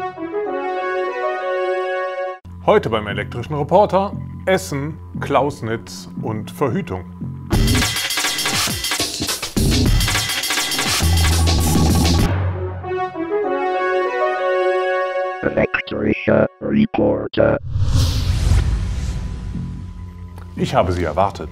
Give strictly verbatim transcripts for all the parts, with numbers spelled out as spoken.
Heute beim Elektrischen Reporter: Essen, Klausnitz und Verhütung. Elektrischer Reporter. Ich habe Sie erwartet.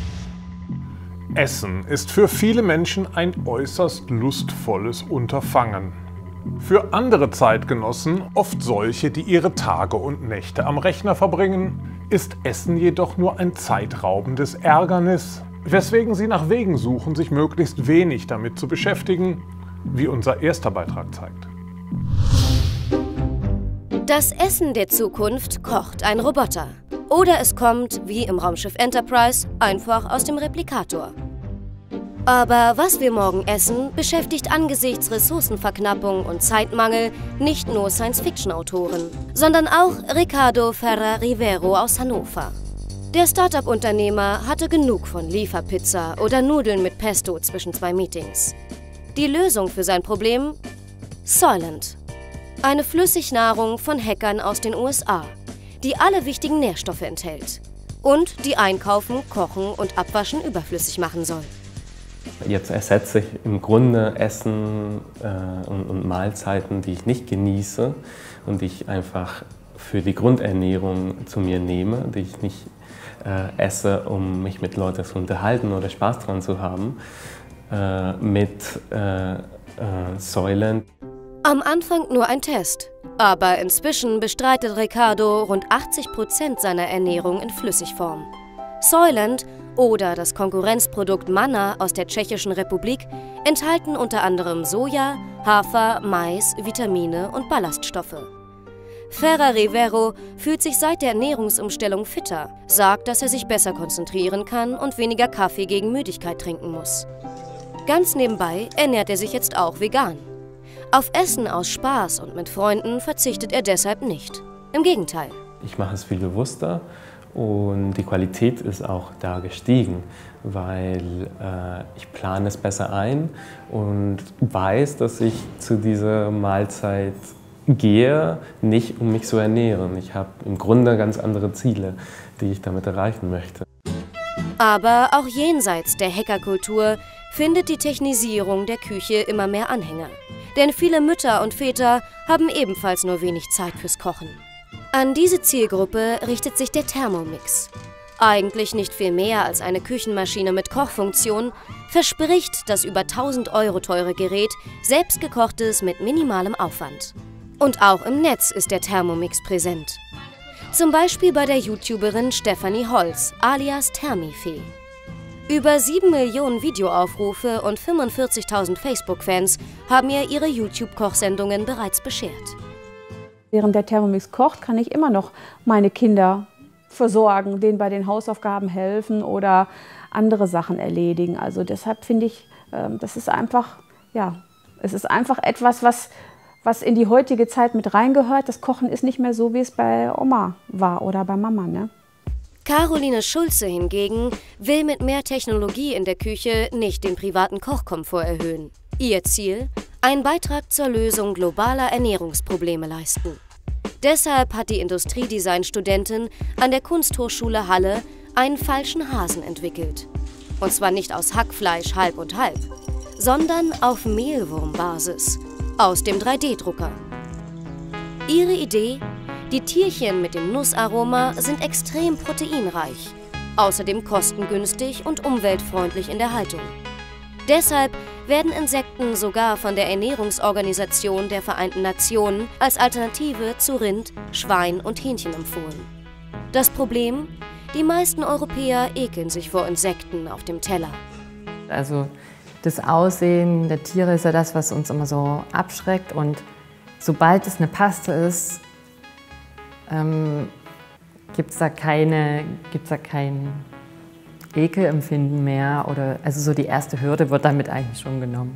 Essen ist für viele Menschen ein äußerst lustvolles Unterfangen. Für andere Zeitgenossen, oft solche, die ihre Tage und Nächte am Rechner verbringen, ist Essen jedoch nur ein zeitraubendes Ärgernis, weswegen sie nach Wegen suchen, sich möglichst wenig damit zu beschäftigen, wie unser erster Beitrag zeigt. Das Essen der Zukunft kocht ein Roboter. Oder es kommt, wie im Raumschiff Enterprise, einfach aus dem Replikator. Aber was wir morgen essen, beschäftigt angesichts Ressourcenverknappung und Zeitmangel nicht nur Science-Fiction-Autoren, sondern auch Ricardo Ferrer-Rivero aus Hannover. Der Start-up-Unternehmer hatte genug von Lieferpizza oder Nudeln mit Pesto zwischen zwei Meetings. Die Lösung für sein Problem? Soylent. Eine Flüssignahrung von Hackern aus den U S A, die alle wichtigen Nährstoffe enthält und die Einkaufen, Kochen und Abwaschen überflüssig machen soll. Jetzt ersetze ich im Grunde Essen äh, und, und Mahlzeiten, die ich nicht genieße und die ich einfach für die Grundernährung zu mir nehme, die ich nicht äh, esse, um mich mit Leuten zu unterhalten oder Spaß dran zu haben, äh, mit äh, äh, Soylent. Am Anfang nur ein Test, aber inzwischen bestreitet Ricardo rund achtzig Prozent seiner Ernährung in Flüssigform. Soylent oder das Konkurrenzprodukt Manna aus der Tschechischen Republik enthalten unter anderem Soja, Hafer, Mais, Vitamine und Ballaststoffe. Ferrer-Rivero fühlt sich seit der Ernährungsumstellung fitter, sagt, dass er sich besser konzentrieren kann und weniger Kaffee gegen Müdigkeit trinken muss. Ganz nebenbei ernährt er sich jetzt auch vegan. Auf Essen aus Spaß und mit Freunden verzichtet er deshalb nicht. Im Gegenteil. Ich mache es viel bewusster und die Qualität ist auch da gestiegen, weil äh, ich plane es besser ein und weiß, dass ich zu dieser Mahlzeit gehe, nicht um mich zu ernähren. Ich habe im Grunde ganz andere Ziele, die ich damit erreichen möchte. Aber auch jenseits der Hackerkultur findet die Technisierung der Küche immer mehr Anhänger. Denn viele Mütter und Väter haben ebenfalls nur wenig Zeit fürs Kochen. An diese Zielgruppe richtet sich der Thermomix. Eigentlich nicht viel mehr als eine Küchenmaschine mit Kochfunktion, verspricht das über tausend Euro teure Gerät selbstgekochtes mit minimalem Aufwand. Und auch im Netz ist der Thermomix präsent. Zum Beispiel bei der YouTuberin Stefanie Holz, alias Thermifee. Über sieben Millionen Videoaufrufe und fünfundvierzigtausend Facebook-Fans haben ihr ihre YouTube-Kochsendungen bereits beschert. Während der Thermomix kocht, kann ich immer noch meine Kinder versorgen, denen bei den Hausaufgaben helfen oder andere Sachen erledigen. Also deshalb finde ich, das ist einfach, ja, es ist einfach etwas, was, was in die heutige Zeit mit reingehört. Das Kochen ist nicht mehr so, wie es bei Oma war oder bei Mama, ne? Caroline Schulze hingegen will mit mehr Technologie in der Küche nicht den privaten Kochkomfort erhöhen. Ihr Ziel? Einen Beitrag zur Lösung globaler Ernährungsprobleme leisten. Deshalb hat die Industriedesign-Studentin an der Kunsthochschule Halle einen falschen Hasen entwickelt. Und zwar nicht aus Hackfleisch halb und halb, sondern auf Mehlwurmbasis aus dem drei D Drucker. Ihre Idee? Die Tierchen mit dem Nussaroma sind extrem proteinreich, außerdem kostengünstig und umweltfreundlich in der Haltung. Deshalb werden Insekten sogar von der Ernährungsorganisation der Vereinten Nationen als Alternative zu Rind, Schwein und Hähnchen empfohlen. Das Problem? Die meisten Europäer ekeln sich vor Insekten auf dem Teller. Also das Aussehen der Tiere ist ja das, was uns immer so abschreckt. Und sobald es eine Paste ist, ähm, gibt es da keine, gibt's da kein Ekelempfinden mehr. Oder, also so die erste Hürde wird damit eigentlich schon genommen.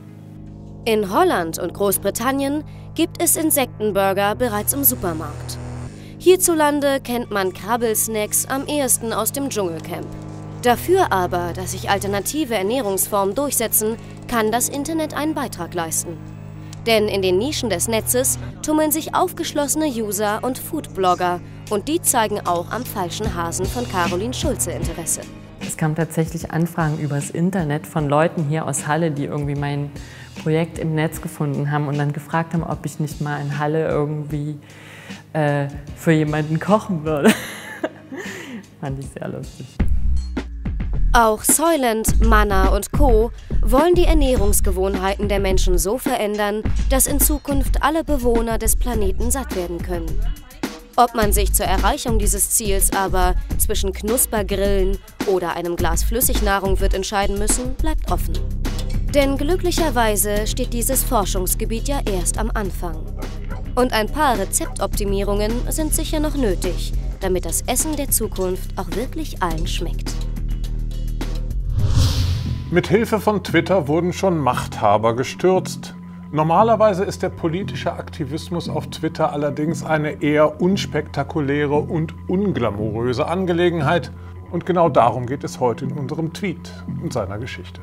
In Holland und Großbritannien gibt es Insektenburger bereits im Supermarkt. Hierzulande kennt man Krabbelsnacks am ehesten aus dem Dschungelcamp. Dafür aber, dass sich alternative Ernährungsformen durchsetzen, kann das Internet einen Beitrag leisten. Denn in den Nischen des Netzes tummeln sich aufgeschlossene User und Foodblogger und die zeigen auch am falschen Hasen von Caroline Schulze Interesse. Es kamen tatsächlich Anfragen übers Internet von Leuten hier aus Halle, die irgendwie mein Projekt im Netz gefunden haben und dann gefragt haben, ob ich nicht mal in Halle irgendwie äh, für jemanden kochen würde. Fand ich sehr lustig. Auch Soylent, Manna und Co. wollen die Ernährungsgewohnheiten der Menschen so verändern, dass in Zukunft alle Bewohner des Planeten satt werden können. Ob man sich zur Erreichung dieses Ziels aber zwischen Knuspergrillen oder einem Glas Flüssignahrung wird entscheiden müssen, bleibt offen. Denn glücklicherweise steht dieses Forschungsgebiet ja erst am Anfang. Und ein paar Rezeptoptimierungen sind sicher noch nötig, damit das Essen der Zukunft auch wirklich allen schmeckt. Mit Hilfe von Twitter wurden schon Machthaber gestürzt. Normalerweise ist der politische Aktivismus auf Twitter allerdings eine eher unspektakuläre und unglamouröse Angelegenheit. Und genau darum geht es heute in unserem Tweet und seiner Geschichte.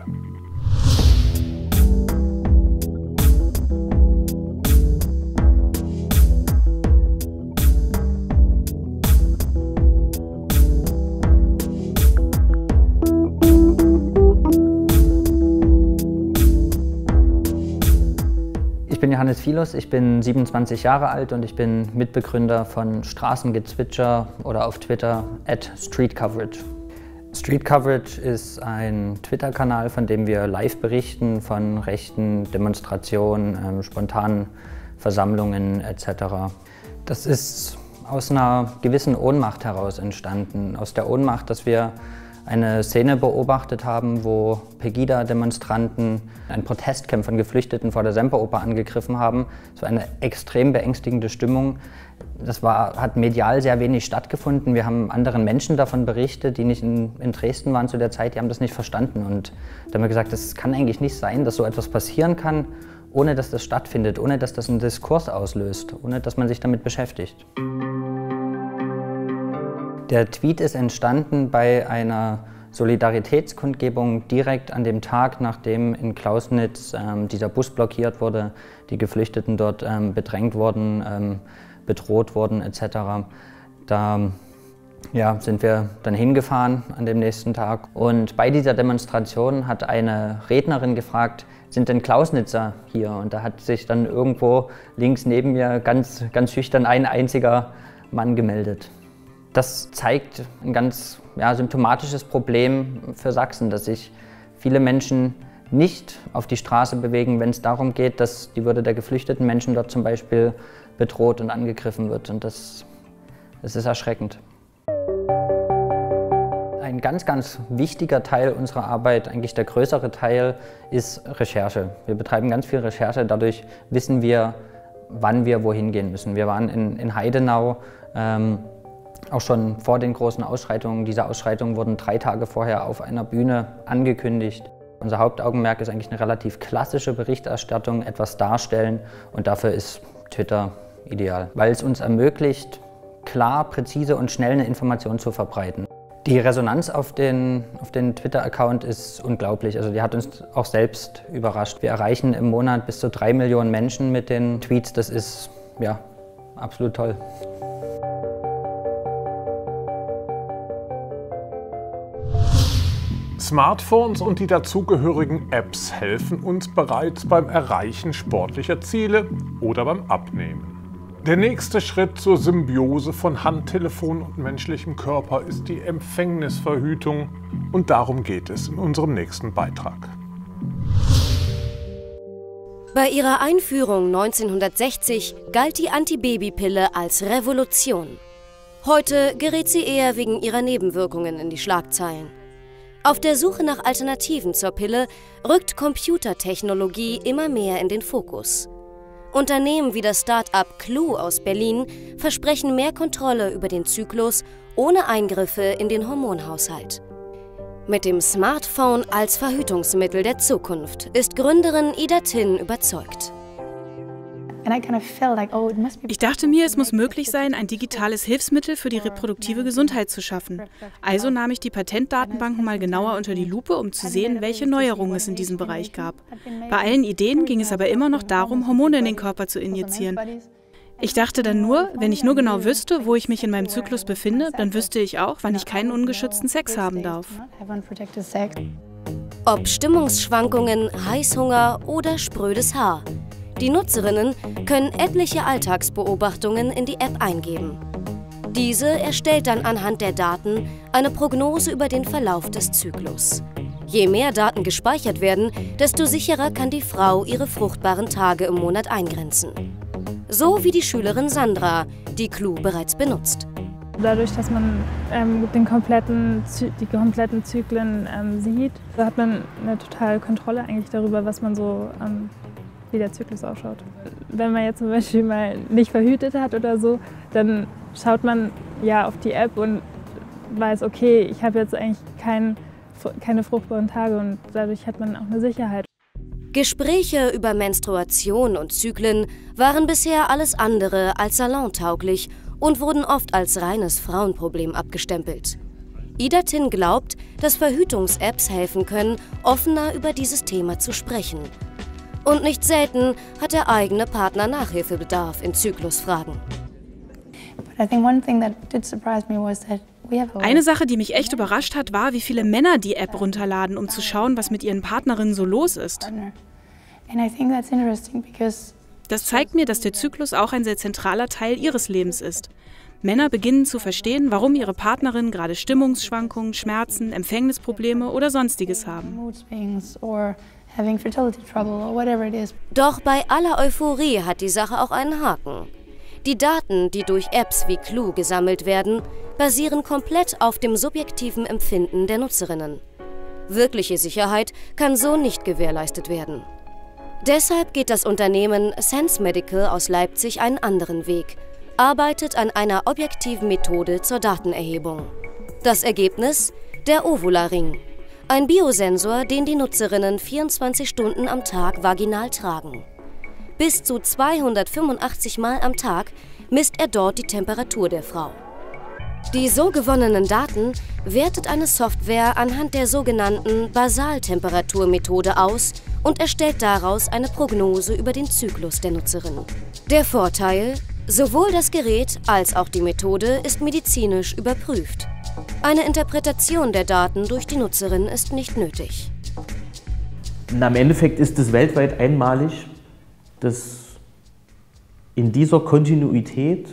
Ich bin Johannes Philos, ich bin siebenundzwanzig Jahre alt und ich bin Mitbegründer von Straßengezwitscher oder auf Twitter at Street Coverage. Street Coverage ist ein Twitter-Kanal, von dem wir live berichten von rechten Demonstrationen, ähm, spontanen Versammlungen et cetera. Das ist aus einer gewissen Ohnmacht heraus entstanden. Aus der Ohnmacht, dass wir eine Szene beobachtet haben, wo Pegida-Demonstranten ein Protestcamp von Geflüchteten vor der Semperoper angegriffen haben. Es war eine extrem beängstigende Stimmung. Das war, hat medial sehr wenig stattgefunden. Wir haben anderen Menschen davon berichtet, die nicht in, in Dresden waren zu der Zeit, die haben das nicht verstanden. Und da haben wir gesagt, das kann eigentlich nicht sein, dass so etwas passieren kann, ohne dass das stattfindet, ohne dass das einen Diskurs auslöst, ohne dass man sich damit beschäftigt. Der Tweet ist entstanden bei einer Solidaritätskundgebung direkt an dem Tag, nachdem in Klausnitz ähm, dieser Bus blockiert wurde, die Geflüchteten dort ähm, bedrängt wurden, ähm, bedroht wurden et cetera. Da ja, sind wir dann hingefahren an dem nächsten Tag und bei dieser Demonstration hat eine Rednerin gefragt, sind denn Klausnitzer hier? Und da hat sich dann irgendwo links neben mir ganz, ganz schüchtern ein einziger Mann gemeldet. Das zeigt ein ganz ja, symptomatisches Problem für Sachsen, dass sich viele Menschen nicht auf die Straße bewegen, wenn es darum geht, dass die Würde der geflüchteten Menschen dort zum Beispiel bedroht und angegriffen wird. Und das, das ist erschreckend. Ein ganz, ganz wichtiger Teil unserer Arbeit, eigentlich der größere Teil, ist Recherche. Wir betreiben ganz viel Recherche, dadurch wissen wir, wann wir wohin gehen müssen. Wir waren in, in Heidenau, ähm, auch schon vor den großen Ausschreitungen. Diese Ausschreitungen wurden drei Tage vorher auf einer Bühne angekündigt. Unser Hauptaugenmerk ist eigentlich eine relativ klassische Berichterstattung, etwas darstellen und dafür ist Twitter ideal, weil es uns ermöglicht, klar, präzise und schnell eine Information zu verbreiten. Die Resonanz auf den, auf den Twitter-Account ist unglaublich, also die hat uns auch selbst überrascht. Wir erreichen im Monat bis zu drei Millionen Menschen mit den Tweets, das ist ja absolut toll. Smartphones und die dazugehörigen Apps helfen uns bereits beim Erreichen sportlicher Ziele oder beim Abnehmen. Der nächste Schritt zur Symbiose von Handtelefon und menschlichem Körper ist die Empfängnisverhütung und darum geht es in unserem nächsten Beitrag. Bei ihrer Einführung neunzehnhundertsechzig galt die Antibabypille als Revolution. Heute gerät sie eher wegen ihrer Nebenwirkungen in die Schlagzeilen. Auf der Suche nach Alternativen zur Pille rückt Computertechnologie immer mehr in den Fokus. Unternehmen wie das Start-up Clue aus Berlin versprechen mehr Kontrolle über den Zyklus ohne Eingriffe in den Hormonhaushalt. Mit dem Smartphone als Verhütungsmittel der Zukunft ist Gründerin Ida Tinn überzeugt. Ich dachte mir, es muss möglich sein, ein digitales Hilfsmittel für die reproduktive Gesundheit zu schaffen. Also nahm ich die Patentdatenbanken mal genauer unter die Lupe, um zu sehen, welche Neuerungen es in diesem Bereich gab. Bei allen Ideen ging es aber immer noch darum, Hormone in den Körper zu injizieren. Ich dachte dann nur, wenn ich nur genau wüsste, wo ich mich in meinem Zyklus befinde, dann wüsste ich auch, wann ich keinen ungeschützten Sex haben darf. Ob Stimmungsschwankungen, Heißhunger oder sprödes Haar. Die Nutzerinnen können etliche Alltagsbeobachtungen in die App eingeben. Diese erstellt dann anhand der Daten eine Prognose über den Verlauf des Zyklus. Je mehr Daten gespeichert werden, desto sicherer kann die Frau ihre fruchtbaren Tage im Monat eingrenzen. So wie die Schülerin Sandra, die Clue bereits benutzt. Dadurch, dass man ähm, den kompletten, die kompletten Zyklen ähm, sieht, hat man eine totale Kontrolle eigentlich darüber, was man so, ähm, wie der Zyklus ausschaut. Wenn man jetzt zum Beispiel mal nicht verhütet hat oder so, dann schaut man ja auf die App und weiß, okay, ich habe jetzt eigentlich kein, keine fruchtbaren Tage und dadurch hat man auch eine Sicherheit. Gespräche über Menstruation und Zyklen waren bisher alles andere als salontauglich und wurden oft als reines Frauenproblem abgestempelt. Ida Tin glaubt, dass Verhütungs-Apps helfen können, offener über dieses Thema zu sprechen. Und nicht selten hat der eigene Partner Nachhilfebedarf in Zyklusfragen. Eine Sache, die mich echt überrascht hat, war, wie viele Männer die App runterladen, um zu schauen, was mit ihren Partnerinnen so los ist. Das zeigt mir, dass der Zyklus auch ein sehr zentraler Teil ihres Lebens ist. Männer beginnen zu verstehen, warum ihre Partnerinnen gerade Stimmungsschwankungen, Schmerzen, Empfängnisprobleme oder Sonstiges haben. Doch bei aller Euphorie hat die Sache auch einen Haken. Die Daten, die durch Apps wie Clue gesammelt werden, basieren komplett auf dem subjektiven Empfinden der Nutzerinnen. Wirkliche Sicherheit kann so nicht gewährleistet werden. Deshalb geht das Unternehmen Sense Medical aus Leipzig einen anderen Weg, arbeitet an einer objektiven Methode zur Datenerhebung. Das Ergebnis? Der Ovula-Ring. Ein Biosensor, den die Nutzerinnen vierundzwanzig Stunden am Tag vaginal tragen. Bis zu zweihundertfünfundachtzig Mal am Tag misst er dort die Temperatur der Frau. Die so gewonnenen Daten wertet eine Software anhand der sogenannten Basaltemperaturmethode aus und erstellt daraus eine Prognose über den Zyklus der Nutzerin. Der Vorteil? Sowohl das Gerät als auch die Methode ist medizinisch überprüft. Eine Interpretation der Daten durch die Nutzerin ist nicht nötig. Na, im Endeffekt ist es weltweit einmalig, dass in dieser Kontinuität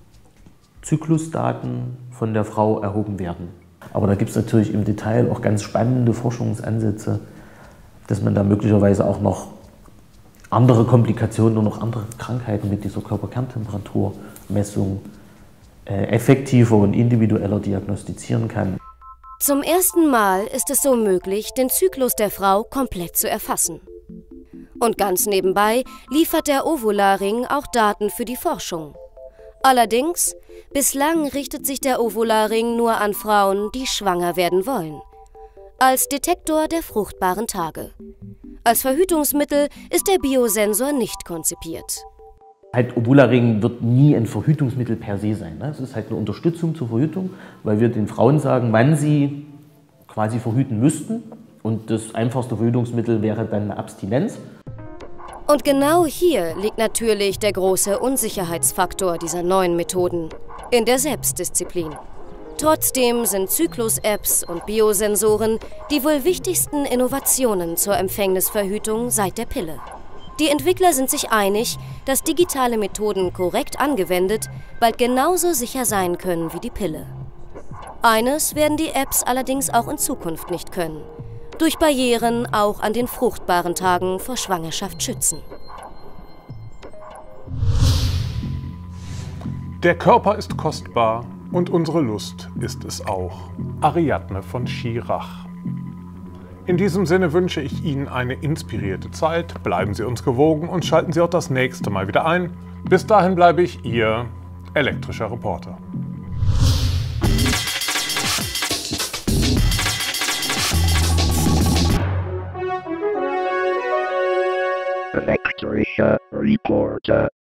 Zyklusdaten von der Frau erhoben werden. Aber da gibt es natürlich im Detail auch ganz spannende Forschungsansätze, dass man da möglicherweise auch noch andere Komplikationen und noch andere Krankheiten mit dieser Körperkerntemperaturmessung äh, effektiver und individueller diagnostizieren kann. Zum ersten Mal ist es so möglich, den Zyklus der Frau komplett zu erfassen. Und ganz nebenbei liefert der Ovula-Ring auch Daten für die Forschung. Allerdings, bislang richtet sich der Ovula-Ring nur an Frauen, die schwanger werden wollen. Als Detektor der fruchtbaren Tage. Als Verhütungsmittel ist der Biosensor nicht konzipiert. Halt, Ovula-Ring wird nie ein Verhütungsmittel per se sein. Ne? Es ist halt eine Unterstützung zur Verhütung, weil wir den Frauen sagen, wann sie quasi verhüten müssten. Und das einfachste Verhütungsmittel wäre dann eine Abstinenz. Und genau hier liegt natürlich der große Unsicherheitsfaktor dieser neuen Methoden, in der Selbstdisziplin. Trotzdem sind Zyklus-Apps und Biosensoren die wohl wichtigsten Innovationen zur Empfängnisverhütung seit der Pille. Die Entwickler sind sich einig, dass digitale Methoden korrekt angewendet bald genauso sicher sein können wie die Pille. Eines werden die Apps allerdings auch in Zukunft nicht können: durch Barrieren auch an den fruchtbaren Tagen vor Schwangerschaft schützen. Der Körper ist kostbar und unsere Lust ist es auch. Ariadne von Schirach. In diesem Sinne wünsche ich Ihnen eine inspirierte Zeit. Bleiben Sie uns gewogen und schalten Sie auch das nächste Mal wieder ein. Bis dahin bleibe ich Ihr elektrischer Reporter. Elektrischer Reporter.